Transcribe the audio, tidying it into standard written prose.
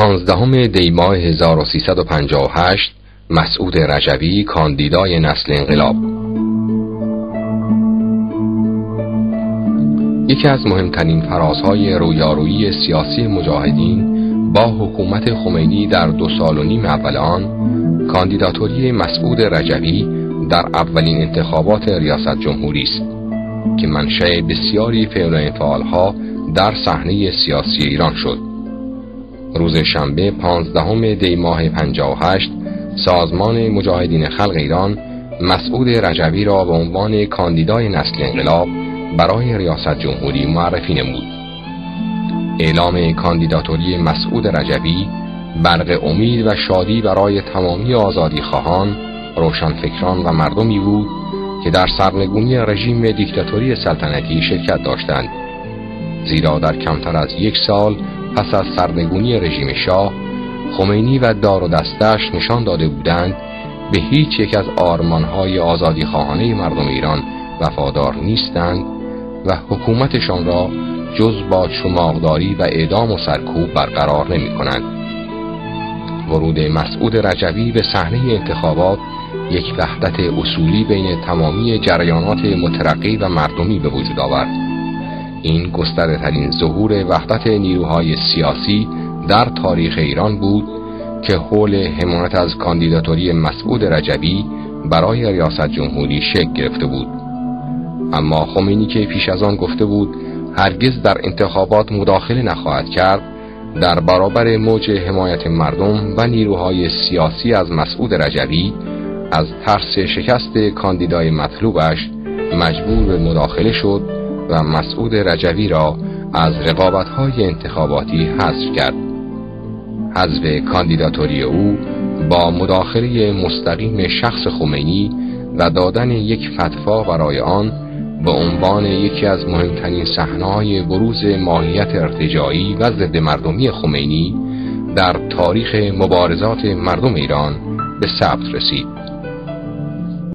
15 دی ماه 1358 مسعود رجوی کاندیدای نسل انقلاب. یکی از مهمترین فرازهای رویارویی سیاسی مجاهدین با حکومت خمینی در 2.5 سال اول آن، کاندیداتوری مسعود رجوی در اولین انتخابات ریاست جمهوری است که منشأ بسیاری فعل و انفعالها در صحنه سیاسی ایران شد. روز شنبه 15 دی ماه 58 سازمان مجاهدین خلق ایران مسعود رجوی را به عنوان کاندیدای نسل انقلاب برای ریاست جمهوری معرفی نمود. اعلام کاندیداتوری مسعود رجوی برق امید و شادی برای تمامی آزادیخواهان، روشنفکران و مردمی بود که در سرنگونی رژیم دیکتاتوری سلطنتی شرکت داشتند، زیرا در کمتر از 1 سال پس از سرنگونی رژیم شاه، خمینی و دار و دستش نشان داده بودند به هیچ یک از آرمانهای آزادیخواهانه مردم ایران وفادار نیستند و حکومتشان را جز با چماقداری و اعدام و سرکوب برقرار نمی کنند. ورود مسعود رجوی به صحنه انتخابات یک وحدت اصولی بین تمامی جریانات مترقی و مردمی به وجود آورد. این گسترده ترین ظهور وحدت نیروهای سیاسی در تاریخ ایران بود که حول حمایت از کاندیداتوری مسعود رجوی برای ریاست جمهوری شکل گرفته بود. اما خمینی که پیش از آن گفته بود هرگز در انتخابات مداخله نخواهد کرد، در برابر موج حمایت مردم و نیروهای سیاسی از مسعود رجوی از ترس شکست کاندیدای مطلوبش مجبور به مداخله شد و مسعود رجوی را از رقابت‌های انتخاباتی حذف کرد. حذف کاندیداتوری او با مداخله مستقیم شخص خمینی و دادن یک فتوا برای آن به عنوان یکی از مهمترین صحنه‌های بروز ماهیت ارتجاعی و ضد مردمی خمینی در تاریخ مبارزات مردم ایران به ثبت رسید.